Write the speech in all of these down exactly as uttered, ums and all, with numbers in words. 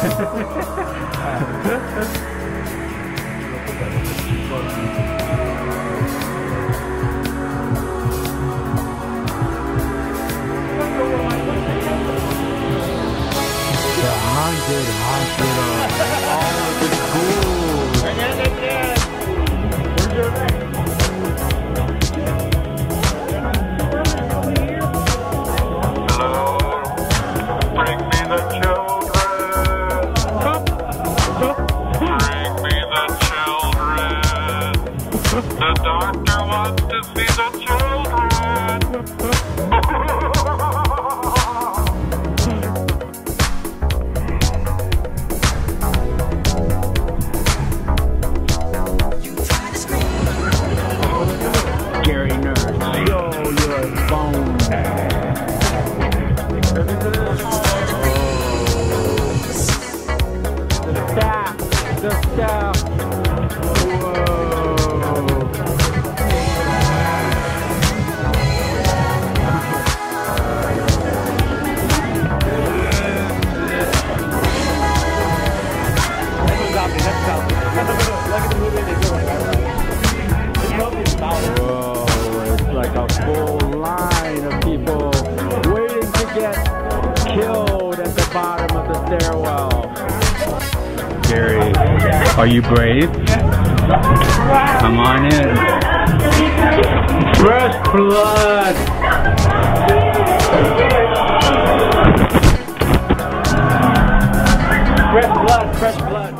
Haunted hospital. Oh, it's cool. Again, again. Where's your name? Hello, bring me the children. Bring me the children. The doctor wants to see the children. Are you brave? Come on in. Fresh blood. Fresh blood, fresh blood.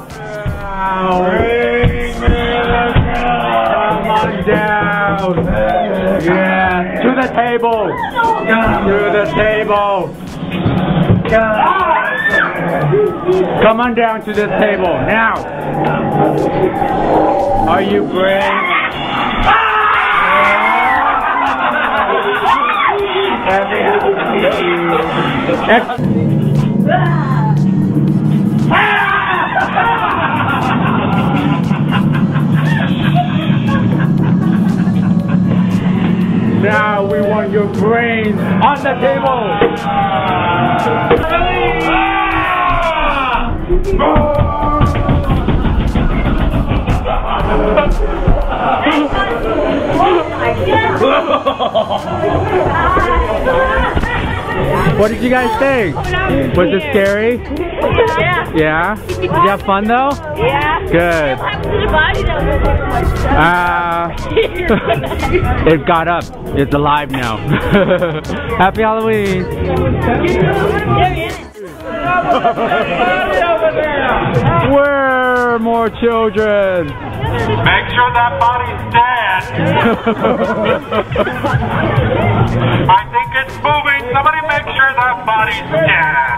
Come on down. Yeah, to the table. To the table. Come on down to this table now. Are you brave? Now we want your brains on the table. What did you guys think? Was it scary? Yeah. Yeah? Did you have fun though? Yeah. Good. Uh, it got up. It's alive now. Happy Halloween. Where more children? Make sure that body's dead. I think it's moving. Somebody make sure that body's dead.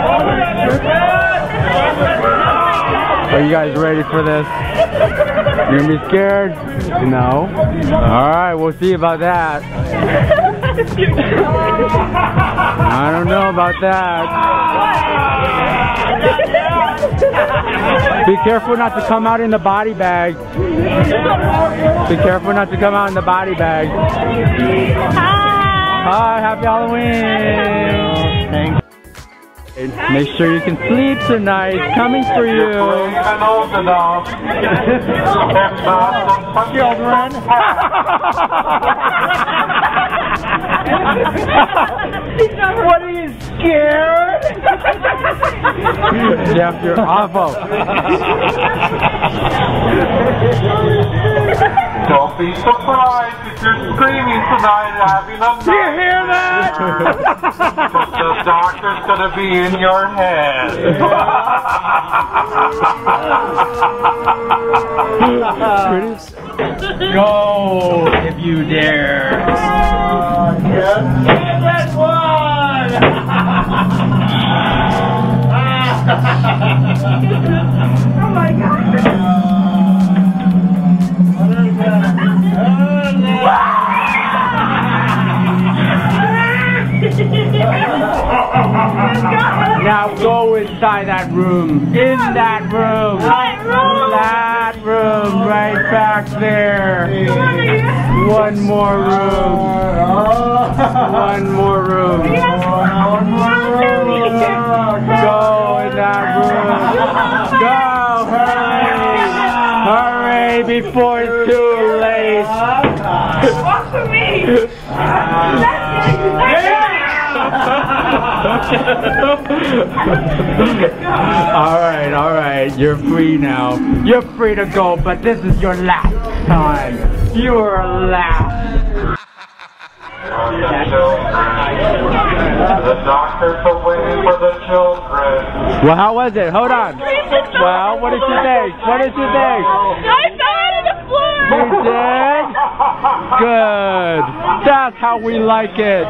Are you guys ready for this? You're gonna be scared? No? Alright, we'll see about that. I don't know about that. Be careful not to come out in the body bag. Be careful not to come out in the body bag. Hi! Hi, happy Halloween! Thanks. Make sure you can sleep tonight. It's coming for you. And old enough. Children. What are you scared? Jeff, you're awful. Don't be surprised if you're screaming tonight having a nightmare. Do you hear that? The doctor's gonna be in your head. Go if you dare. Uh, yes. That's one. Oh my God. Now go inside that room. In that room. That room right back there. One more room. One more room. Go in that room. before it's too late. Walk for me. Alright, alright, you're free now. You're free to go, but this is your last time. Your last. The doctor's away for the children. Well, how was it? Hold on. Well, what did you think? What did you think? I fell on the floor. You did? Good. That's how we like it.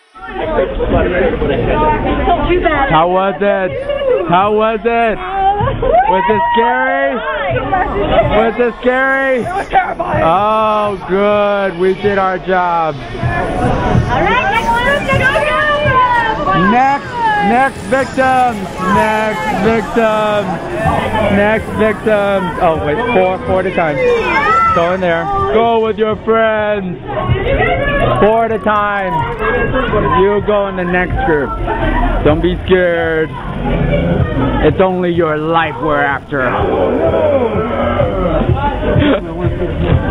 Too bad. How was it? How was it? Was it scary? Was it scary? It was terrifying. Oh, good. We did our job. All right, next one. Next, next victim. Next victim. Next victim. Oh, wait, four, four at a time. Go in there. Go with your friends. Four at a time. You go in the next group. Don't be scared. It's only your life we're after.